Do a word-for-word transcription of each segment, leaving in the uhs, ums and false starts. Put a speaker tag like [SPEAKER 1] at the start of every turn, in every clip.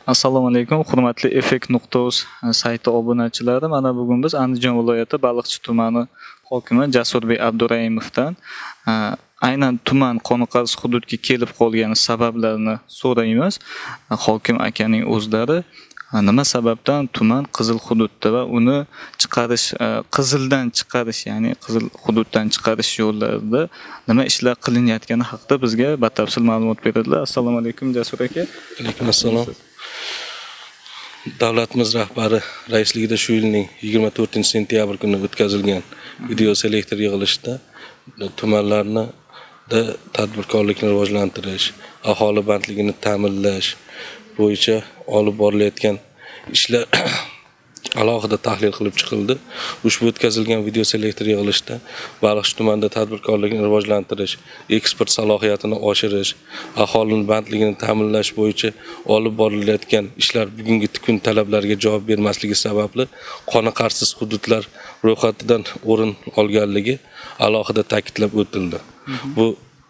[SPEAKER 1] Assalomu alaykum, hurmatli effekt nuqta uz sayti obunachilari. Mana bugun biz Andijon viloyati Baliqchi tumani hokimi Jasurbek Abduraimovdan aynan tuman qoniqarsiz hududga kelib qolgani sabablarini so'raymiz. Hokim akaning o'zlari nima sababdan tuman qizil hududda va uni chiqarish, qizildan chiqarish, ya'ni qizil hududdan chiqarish yo'llarida nima ishlar qilinayotgani haqida bizga batafsil ma'lumot beradilar. Assalomu alaykum Jasur aka.
[SPEAKER 2] Alaykum assalom. Davlatimiz rahbari raisligida shu yilning yigirma to'rtinchi sentyabr kuni o'tkazilgan video selektor yig'ilishida tumanlarni da tadbirkorlikni rivojlantirish, aholi bandligini ta'minlash bo'yicha olib borilayotgan ishlar alohida tahlil qilib chiqildi. Ushbu o'tkazilgan video selektor yig'ilishida Baliqchi tumanida tadbirkorlikni rivojlantirish, eksport salohiyatini oshirish, aholining bandligini ta'minlash bo'yicha olib borilayotgan ishlar bugungi kun talablariga javob bermasligi sababli qoniqarsiz hududlar ro'yxatidan o'rin olganligi alohida ta'kidlab o'tildi. Bu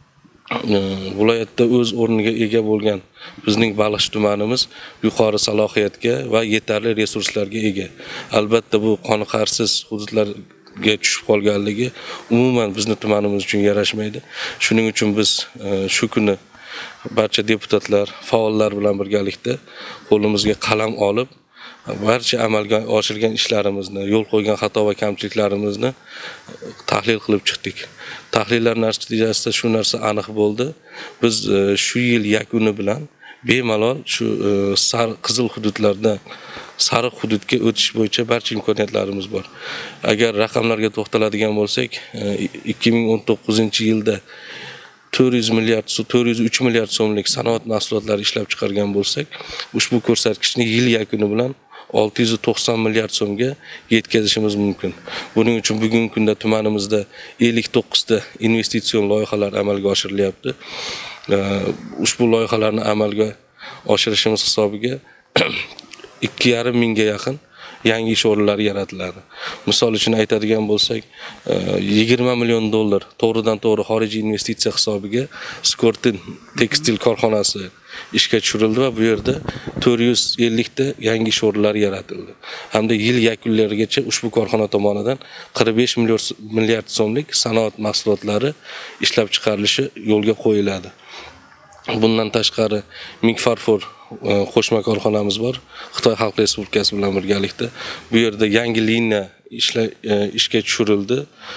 [SPEAKER 2] viloyatda o'z o'rniga ega bo'lgan bizning Baliqchi tumanimiz yuqori salohiyatga va yetarli resurslarga ega. Albatta bu qoniqarsiz hududlarga tushib qolganligi umuman bizning tumanimiz uchun yarashmaydi. Shuning uchun biz shu kuni barcha deputatlar, faollar bilan birgalikda qo'limizga qalam olib barcha amalga oshirgan ishlarimizni, yo'l qo'ygan xato va kamchiliklarimizni tahlil qilib chiqdik. Tahlillar natijasida shu narsa aniq bo'ldi. Biz shu yil yakuni bilan bemalol shu sariq qizil hududlardan sariq hududga o'tish bo'yicha barcha imkoniyatlarimiz bor. Agar raqamlarga to'xtaladigan bo'lsak, ikki ming o'n to'qqizinchi yilda to'rt yuz milliard, to'rt yuz uch milliard so'mlik sanoat mahsulotlari ishlab chiqargan bo'lsak, ushbu ko'rsatkichni yil yakuni bilan olti yuz to'qson milliard so'mga yetkazishimiz mumkin. Buning uchun bugungi kunda tumanimizda ellik to'qqiz ta investitsion loyihalar amalga oshirilyapti. Ushbu loyihalarni amalga oshirishimiz hisobiga ikki yarim mingga yaqin yangi ish o'rinlari yaratiladi. Misol uchun aytadigan bo'lsak, yigirma million dollar to'g'ridan to'g'ri xorijiy investitsiya hisobiga Skortin tekstil korxonasi ishga tushirildi va bu yerda to'rt yuz ellik ta yangi ish o'rinlari yaratildi. Hamda yil yakunlarigacha ushbu korxona tomonidan qirq besh milliard so'mlik sanoat mahsulotlari ishlab chiqarilishi yo'lga qo'yiladi. Bundan tashqari Mingfarfor qo'shma korxonamiz bor. Xitoy Xalq Respublikasi bilan birgalikda bu yerda yangi liniya ishga tushirildi.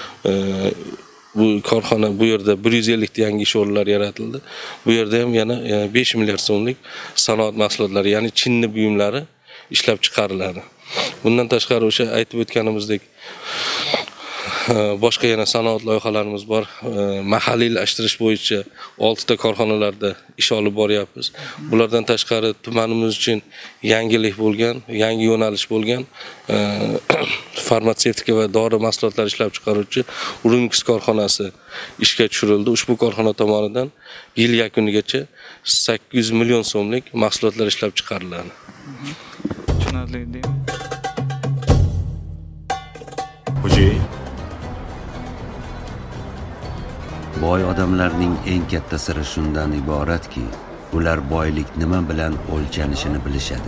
[SPEAKER 2] Bu korxona bu yerda bir yuz ellik ta yangi ish o'rinlari yaratildi. Bu yerda ham yana besh milliard so'mlik sanoat mahsulotlari, ya'ni chinni buyumlari ishlab chiqariladi. Bundan tashqari o'sha aytib o'tganimizdek boshqa yana sanoat loyihalarimiz bor. Mahalliylashtirish bo'yicha olti ta korxonalarda ish olib boryapmiz. Bulardan tashqari tumanimiz uchun yangilik bo'lgan, yangi yo'nalish bo'lgan farmatsevtika va dori mahsulotlari ishlab chiqaruvchi Urinix korxonasi ishga tushirildi. Ushbu korxona tomonidan yil yakunigacha sakkiz yuz million so'mlik mahsulotlar ishlab chiqariladi.
[SPEAKER 1] Tushunarli deymi?
[SPEAKER 3] Xo'jay, boy odamlarning eng katta siri shundan iboratki, ular boylik nima bilan o'lchanishini bilishadi.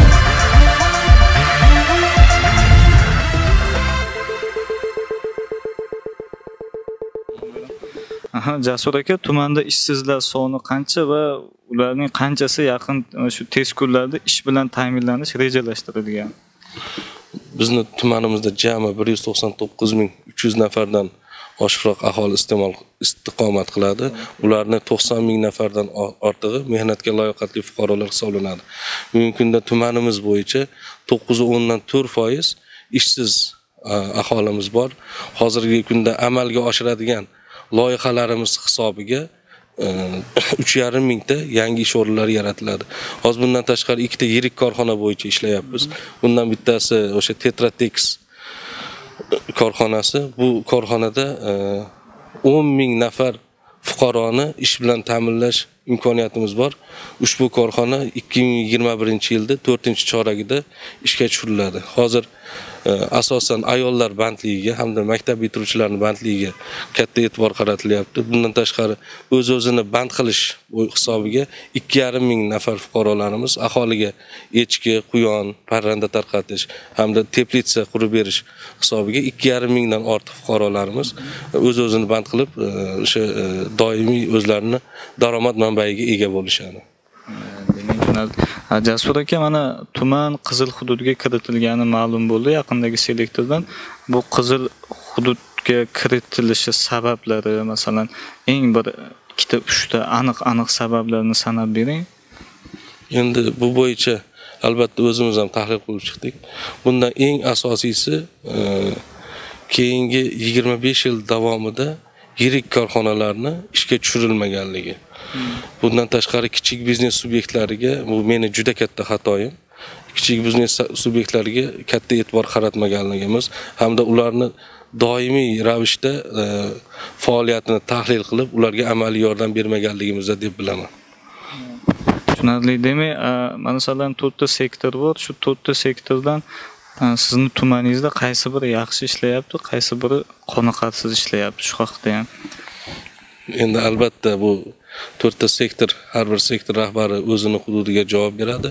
[SPEAKER 1] Aha, Jasur aka, tumanda ishsizlar soni qancha va ularning qanchasi yaqin shu tez kunlarda ish bilan ta'minlanish rejalashtirilgan?
[SPEAKER 2] Bizning tumanimizda jami bir yuz to'qson to'qqiz ming uch yuz nafardan oshiqroq aholi iste'mol istiqomat qiladi. Ularning to'qson ming nafardan ortig'i mehnatga layoqatli fuqarolar hisoblanadi. Bugungi kunda tumanimiz bo'yicha to'qqiz nuqta o'ndan to'rt foiz ishsiz aholimiz bor. Hozirgi kunda amalga oshiradigan loyihalarimiz hisobiga uch yarim ming ta yangi ish o'rinlari yaratiladi. Hozir bundan tashqari ikkita yirik korxona bo'yicha ishlayapmiz. Bundan bittasi o'sha Tetratex korxonasi. Bu korxonada o'n ming nafar fuqaroni ish bilan ta'minlash imkoniyatimiz bor. Ushbu korxona ikki ming yigirma birinchi yilda to'rtinchi choragida ishga tushiriladi. Hozir asosan ayollar bandligiga hamda maktab bitiruvchilarining bandligiga katta e'tibor qaratilyapti. Bundan tashqari o'z-o'zini band qilish hisobiga ikki yarim ming nafar fuqarolarimiz aholiga echki, quyon, parranda tarqatish hamda teplitsa qurib berish hisobiga ikki yarim mingdan ortiq fuqarolarimiz o'z-o'zini band qilib, o'sha doimiy o'zlarini daromad manbaiga ega bo'lishadi.
[SPEAKER 1] Jasur aka, mana tuman qizil hududga kiritilgani ma'lum bo'ldi yaqindagi selektordan. Bu qizil hududga kiritilishi sabablari, masalan, eng bir ikkita uchta aniq-aniq sabablarni sanab bering.
[SPEAKER 2] Endi bu bo'yicha albatta o'zimiz ham tahlil qilib chiqdik. Bundan eng asosiysi keyingi yigirma besh yil davomida yirik korxonalarni ishga tushirilmaganligi. Bundan tashqari kichik biznes subyektlariga, bu meni juda katta xatoyim. Kichik biznes subyektlariga katta e'tibor qaratmaganligimiz hamda ularni doimiy ravishda faoliyatini tahlil qilib, ularga amaliy yordam bermaganligimizda deb bilaman.
[SPEAKER 1] Tushunarli. Demak, masalan, to'rtta sektor bor. Shu to'rtta sektordan sizning tumaningizda qaysi biri yaxshi ishlayapti, qaysi biri qoniqarsiz ishlayapti shu haqda ham.
[SPEAKER 2] Endi albatta bu to'rtta sektor, har bir sektor rahbari o'zining hududiga javob beradi.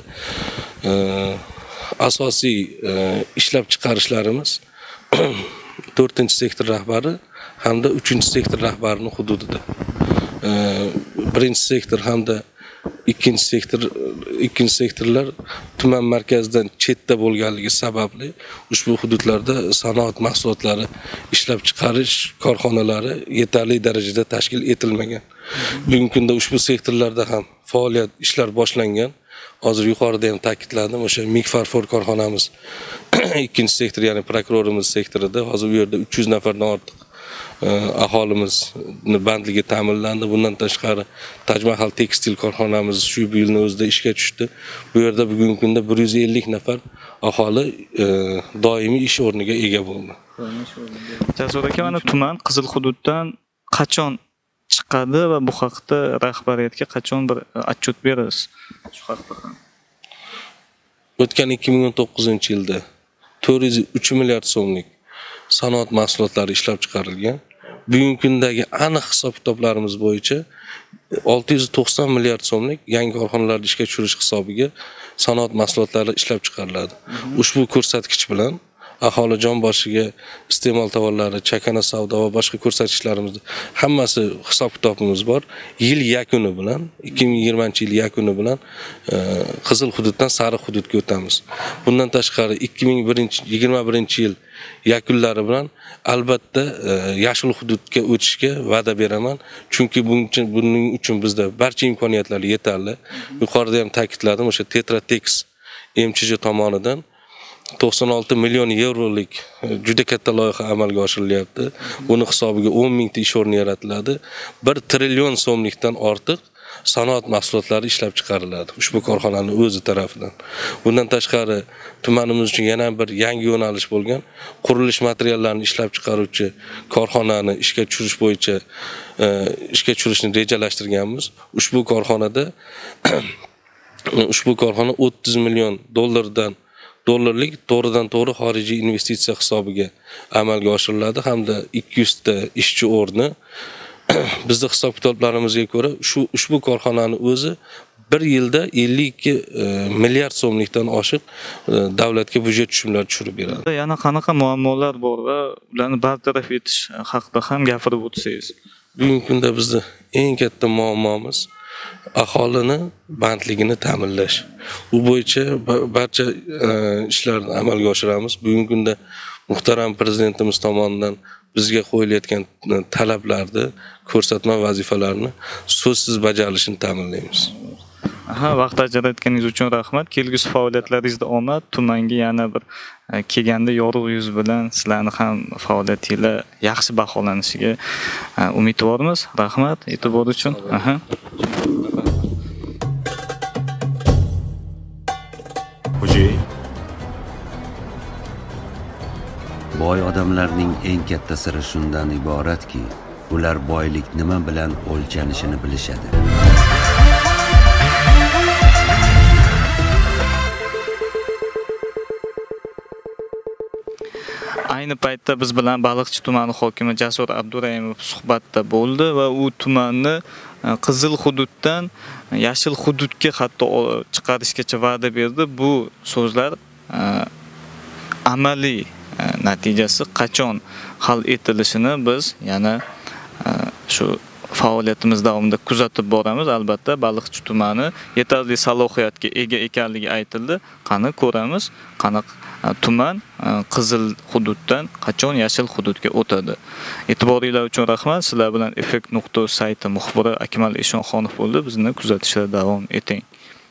[SPEAKER 2] Asosiy ishlab chiqarishlarimiz to'rtinchi sektor rahbari hamda uchinchi sektor rahbarining hududida. Birinchi sektor hamda ikkinchi sektor ikkinchi sektorlar tuman markazidan chetda bo'lganligi sababli ushbu hududlarda sanoat mahsulotlari ishlab chiqarish korxonalari yetarli darajada tashkil etilmagan. Bugungi kunda ushbu sektorlarda ham faoliyat ishlar boshlangan. Hozir yuqorida ham ta'kidladim, o'sha Mikfarfor korxonamiz ikkinchi sektor, ya'ni prokurorimiz sektorida hozir bu yerda uch yuz nafardan ortiq aholimizni bandligi ta'minlandi. Bundan tashqari Tajmahal tekstil korxonamiz shu yilning o'zida ishga tushdi. Bu yerda bugungi kunda bir yuz ellik nafar aholi doimiy ish o'rniga ega bo'ldi.
[SPEAKER 1] Jasur aka, mana tuman qizil hududdan qachon chiqadi va bu haqda rahbariyatga qachon bir отчет berasiz? Shu haqda ham.
[SPEAKER 2] O'tgan ikki ming o'n to'qqizinchi yilda to'rt yuz uch milliard so'mlik sanoat mahsulotlari ishlab chiqarilgan. Bugungi kundagi aniq hisob-kitoblarimiz bo'yicha olti yuz to'qson milliard so'mlik yangi korxonalarni ishga tushirish hisobiga sanoat mahsulotlari ishlab chiqariladi. Ushbu ko'rsatkich bilan aholi jon boshiga iste'mol tovarlari, chakana savdo va boshqa ko'rsatkichlarimizni hammasi hisob-kitobimiz bor. Yil yakuni bilan, ikki ming yigirmanchi yil yakuni bilan qizil hududdan sariq hududga o'tamiz. Bundan tashqari ikki ming yigirma birinchi yil yakunlari bilan albatta yashil hududga o'tishga va'da beraman. Chunki buning uchun bizda barcha imkoniyatlar yetarli. Yuqorida ham ta'kidladim, o'sha Tetratex M C J tomonidan to'qson olti million yevrolik juda katta loyiha amalga oshirilyapti. Uning hisobiga o'n mingta ish o'rni yaratiladi. bir trillion so'mlikdan ortiq sanoat mahsulotlari ishlab chiqariladi ushbu korxonaning o'zi tarafidan. Bundan tashqari tumanimiz uchun yana bir yangi yo'nalish bo'lgan qurilish materiallarini ishlab chiqaruvchi korxonani ishga tushirish bo'yicha ishga tushirishni rejalashtirganmiz. Ushbu korxonada ushbu korxona o'ttiz million dollardan dollarlik to'g'ridan to'g'ri xorijiy investitsiya hisobiga amalga oshiriladi hamda ikki yuz ta ishchi o'rni. Bizning hisob-kitoblarimizga ko'ra shu ushbu korxonaning o'zi bir yilda ellik ikki milliard so'mlikdan oshiq davlatga byudjet tushumlari tushirib beradi.
[SPEAKER 1] Yana qanaqa muammolar bor va ularni bartaraf etish haqida ham gapirib o'tsangiz.
[SPEAKER 2] Bugungi kunda bizning eng katta muammomiz aholini bandligini ta'minlash. Bu bo'yicha barcha ishlarni amalga oshiramiz. Bugungi kunda muhtaram prezidentimiz tomonidan bizga qo'yilayotgan talablarni, ko'rsatma vazifalarni so'zsiz bajarilishini ta'minlaymiz.
[SPEAKER 1] Aha, vaqt ajratganingiz uchun rahmat. Kelgusi faoliyatlaringizda omad, tumanga yana bir kelganda yorug' yuz bilan sizlarni ham faoliyatingizlar yaxshi baholanishiga umidvormiz. Rahmat e'tibor uchun. Aha.
[SPEAKER 3] Boy odamlarning eng katta siri shundan iboratki, ular boylik nima bilan o'lchanishini bilishadi.
[SPEAKER 1] Ayni paytda biz bilan Baliqchi tumani hokimi Jasur Abdurayimov suhbatda bo'ldi va u tumanni qizil hududdan yashil hududga hatto chiqarishgacha va'da berdi. Bu so'zlar amaliy natijasi qachon hal etilishini biz yana shu faoliyatimiz davomida kuzatib boramiz. Albatta Baliqchi tumani yetarli salohiyatga ega ekanligi aytildi. Qani ko'ramiz, qani tuman qizil hududdan qachon yashil hududga o'tadi. E'tiboringlar uchun rahmat. Sizlar bilan effekt nuqta uz sayti muxbiri Akmal Eshonxonov bo'ldi. Bizni kuzatishda davom eting.